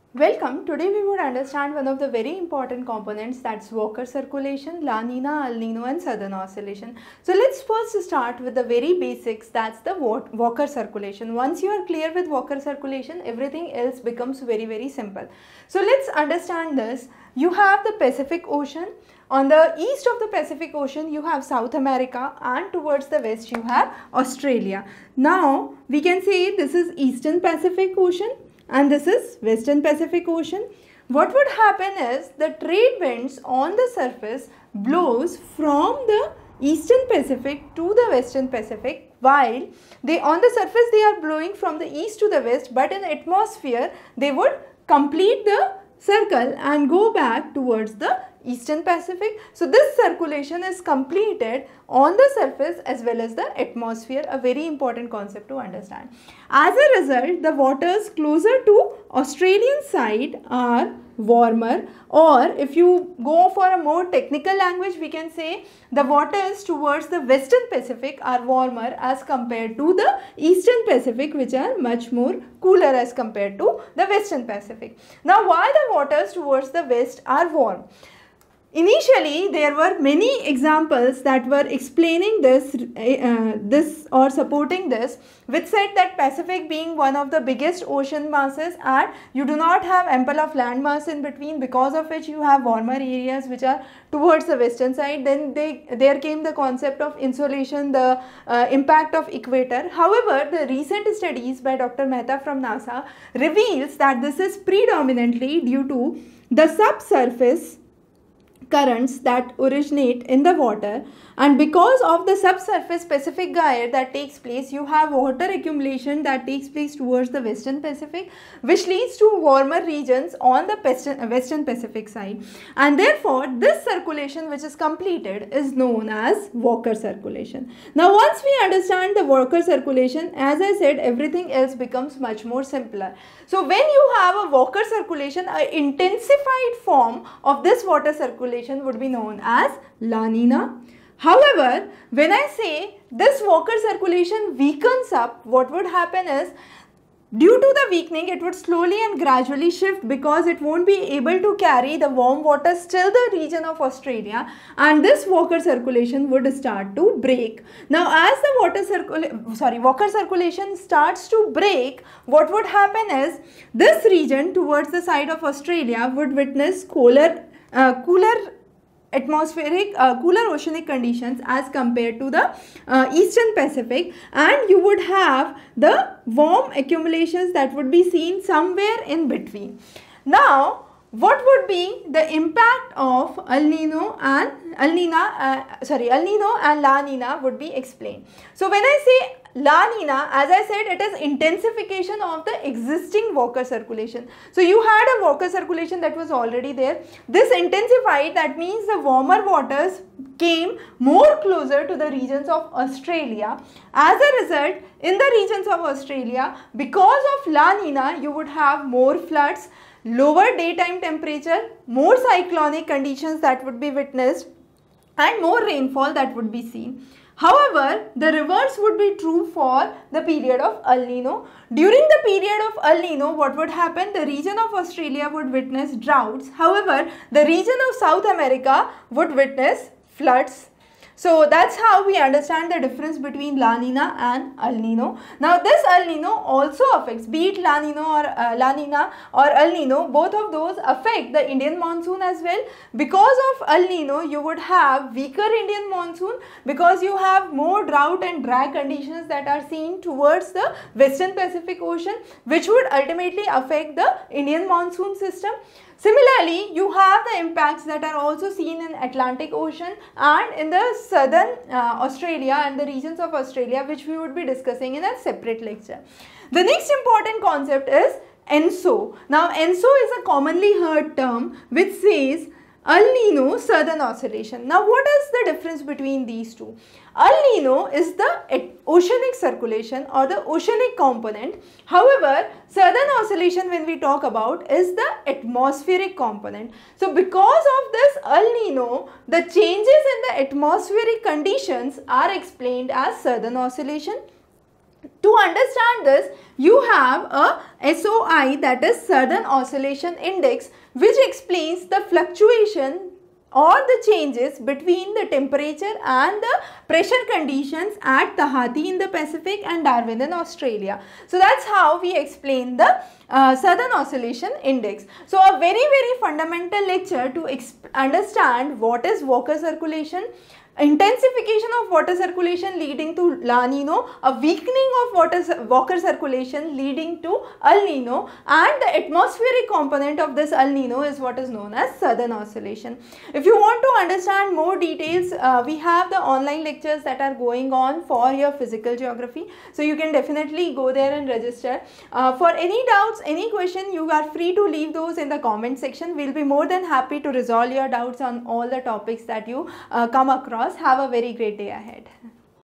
Welcome. Today we would understand one of the very important components, that's Walker circulation, La Nina, El Nino and Southern oscillation. So let's first start with the very basics, that's the Walker circulation. Once you are clear with Walker circulation, everything else becomes very simple. So let's understand this. You have the Pacific Ocean. On the east of the Pacific Ocean you have South America, and towards the west you have Australia. Now we can say this is Eastern Pacific Ocean and this is Western Pacific Ocean. What would happen is the trade winds on the surface blows from the Eastern Pacific to the Western Pacific, while they on the surface they are blowing from the east to the west, but in atmosphere they would complete the circle and go back towards the Eastern Pacific. So this circulation is completed on the surface as well as the atmosphere, a very important concept to understand. As a result, the waters closer to Australian side are warmer, or if you go for a more technical language, we can say the waters towards the Western Pacific are warmer as compared to the Eastern Pacific, which are much more cooler as compared to the Western Pacific. Now, why the waters towards the west are warm? Initially, there were many examples that were explaining this or supporting this, which said that Pacific being one of the biggest ocean masses and you do not have ample of land mass in between, because of which you have warmer areas which are towards the western side. Then there came the concept of insolation, the impact of equator. However, the recent studies by Dr. Mehta from NASA reveals that this is predominantly due to the subsurface currents that originate in the water, and because of the subsurface Pacific gyre that takes place, you have water accumulation that takes place towards the Western Pacific, which leads to warmer regions on the Western Pacific side, and therefore this circulation which is completed is known as Walker circulation. Now once we understand the Walker circulation, as I said, everything else becomes much more simpler. So when you have a Walker circulation, an intensified form of this water circulation would be known as La Nina. However, when I say this Walker circulation weakens up, what would happen is, due to the weakening, it would slowly and gradually shift because it won't be able to carry the warm water till the region of Australia, and this Walker circulation would start to break. Now, as the Walker circulation starts to break, what would happen is this region towards the side of Australia would witness cooler oceanic conditions as compared to the Eastern Pacific, and you would have the warm accumulations that would be seen somewhere in between. Now, what would be the impact of El Nino and La Nina would be explained. So when I say La Nina, as I said, it is intensification of the existing Walker circulation. So you had a Walker circulation that was already there. This intensified, that means the warmer waters came more closer to the regions of Australia. As a result, in the regions of Australia, because of La Nina, you would have more floods, lower daytime temperature, more cyclonic conditions that would be witnessed, and more rainfall that would be seen. However, the reverse would be true for the period of El Nino. During the period of El Nino, what would happen? The region of Australia would witness droughts. However, the region of South America would witness floods. So that's how we understand the difference between La Nina and El Nino. Now this El Nino also affects, be it La Nina or El Nino, both of those affect the Indian monsoon as well. Because of El Nino, you would have weaker Indian monsoon because you have more drought and dry conditions that are seen towards the Western Pacific Ocean, which would ultimately affect the Indian monsoon system. Similarly, you have the impacts that are also seen in Atlantic Ocean and in the southern Australia and the regions of Australia, which we would be discussing in a separate lecture. The next important concept is ENSO. Now, ENSO is a commonly heard term which says El Nino Southern Oscillation. Now, what is the difference between these two? El Nino is the oceanic circulation or the oceanic component. However, Southern Oscillation, when we talk about, is the atmospheric component. So, because of this El Nino, the changes in the atmospheric conditions are explained as Southern Oscillation. To understand this, you have a SOI, that is Southern Oscillation Index, which explains the fluctuation or the changes between the temperature and the pressure conditions at Tahiti in the Pacific and Darwin in Australia. So that's how we explain the Southern Oscillation Index. So a very fundamental lecture to understand what is Walker circulation, intensification of water circulation leading to La Nino, a weakening of Walker circulation leading to El Nino, and the atmospheric component of this El Nino is what is known as Southern Oscillation. If you want to understand more details, we have the online lectures that are going on for your physical geography, so you can definitely go there and register. For any doubts, any question, you are free to leave those in the comment section. We will be more than happy to resolve your doubts on all the topics that you come across. Have a very great day ahead.